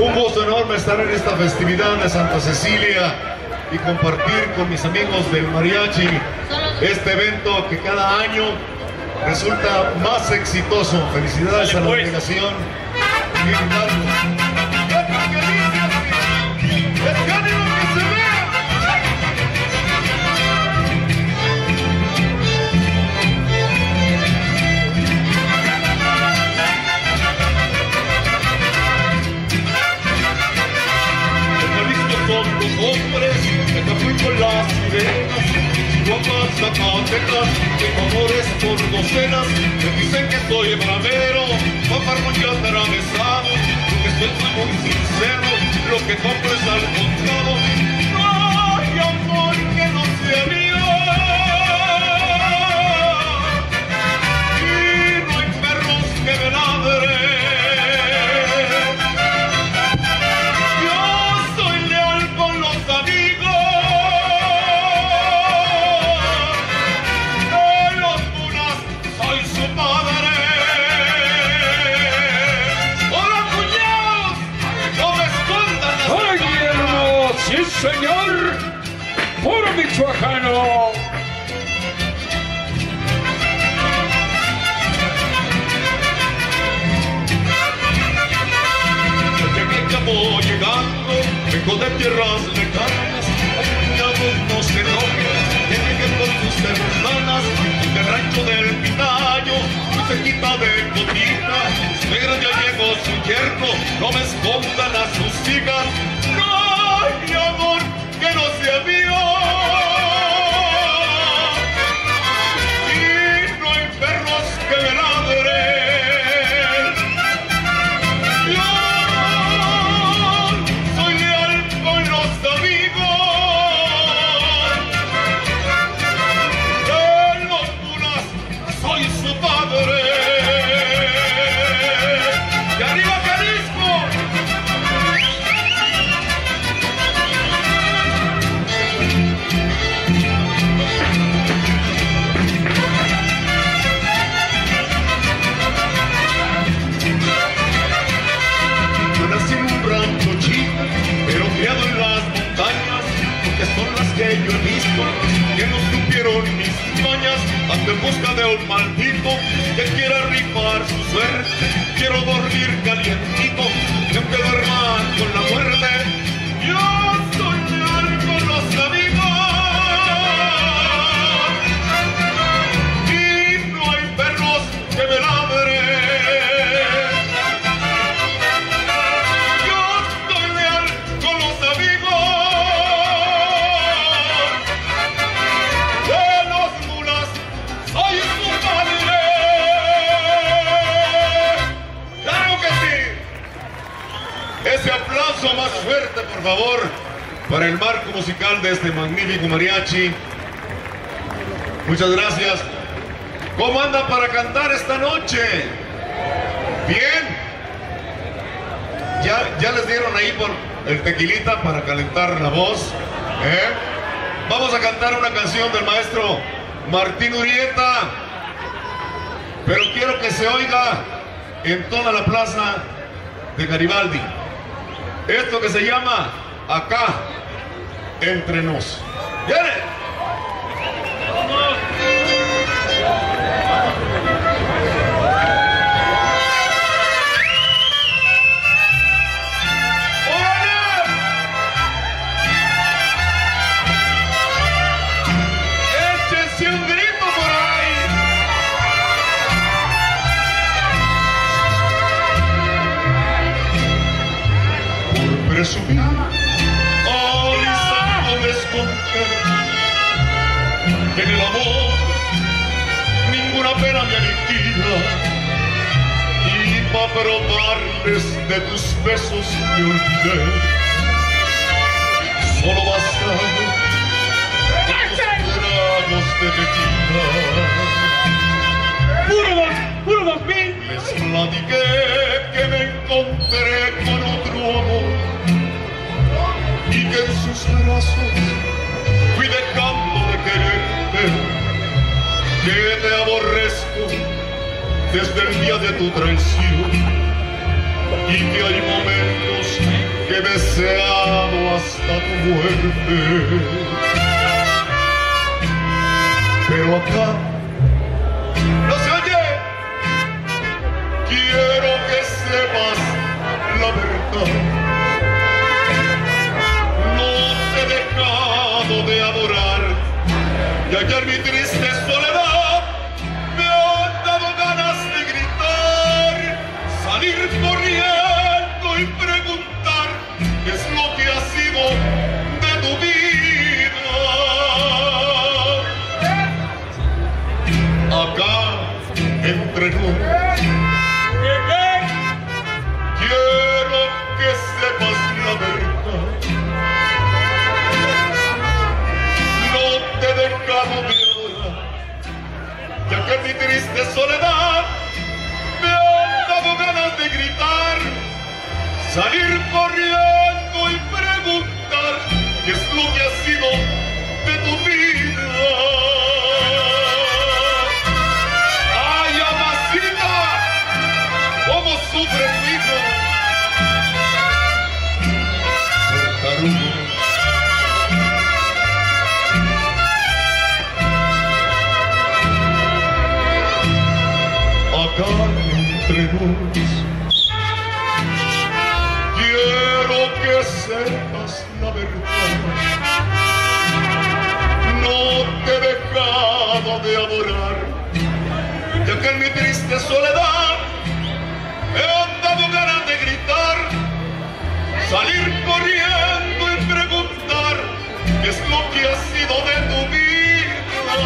Un gusto enorme estar en esta festividad de Santa Cecilia y compartir con mis amigos del mariachi este evento que cada año resulta más exitoso. Felicidades a la delegación. Hombres que te fui con las sirenas, Chihuahuas, Zacatecas, tengo amores por docenas, me dicen que soy bravero, fanfarrón y atravesado, porque soy muy sincero, lo que compro es al contado. Ay, amor, que no sea mío, y no hay perros que me ladren. Señor, puro michoacano. Desde que acabó llegando, vengo de tierras lejanas, cuñados no se enojen, que lleguen por sus hermanas, del rancho del Pitayo, muy cerquita de Cotita, suegra ya llegó su yerno, no me escondan a sus hijas. ¡Ay, amor, que no sea mío! Y no hay perros que me ladren. Yo soy leal con los amigos. De los puras soy su padre. ¡Y arriba Jalisco! Pero criado en las montañas, porque son las que yo he visto, que no supieron mis mañas, ando en busca de un maldito que quiera rifar su suerte. Quiero dormir calientito, que aunque duerman con la muerte, yo soy leal con los amigos. Y no hay perros que me ladren. Ese aplauso más fuerte, por favor, para el marco musical de este magnífico mariachi. Muchas gracias. ¿Cómo andan para cantar esta noche? ¿Bien? ¿Ya les dieron ahí por el tequilita para calentar la voz? Vamos a cantar una canción del maestro Martín Urieta, pero quiero que se oiga en toda la plaza de Garibaldi. Esto que se llama Acá Entre Nos. ¡Viene! ¡Échense un grito por ahí! Presumir, hoy sabes esconder que en el amor ninguna pena me aniquila, y pa' probarles de tus besos me olvidé. Solo bastaron dos tragos de tequila. Puro 2000. Les platiqué que me encontré con otro amor y que en sus brazos fui dejando de quererte, que te aborrezco desde el día de tu traición y que hay momentos muerte. Pero acá no se oye. Quiero que sepas la verdad. No te he dejado de adorar, y allá en mi triste soledad me han dado ganas de gritar, salir corriendo y preguntar qué es lo que ha sido de tu vida. Acá entre nos quiero que sepas la verdad. No te he dejado de adorar, ya que en mi triste soledad me han dado ganas de gritar, salir corriendo y preguntar qué es lo que ha sido de tu vida. ¡Ay, amacita! ¿Cómo sufre tu hijo? Por tarugo. Acá entre nos quiero que sepas la verdad. No te he dejado de adorar, ya que en mi triste soledad me han dado ganas de gritar, salir corriendo y preguntar qué es lo que ha sido de tu vida.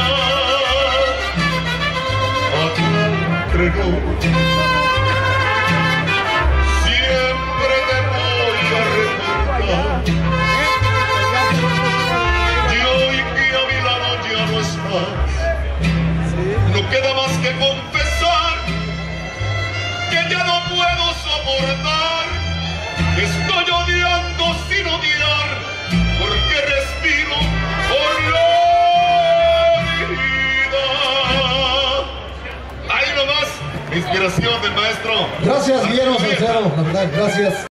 Acá entre nos siempre te voy a recordar, y hoy que a mi lado ya no estás, no queda más que confesar que ya no puedo soportar. Estoy odiando sin odiar, porque respiro por la vida. Ahí nomás, inspiración del maestro. Gracias, Guillermo Salcedo, la verdad, gracias.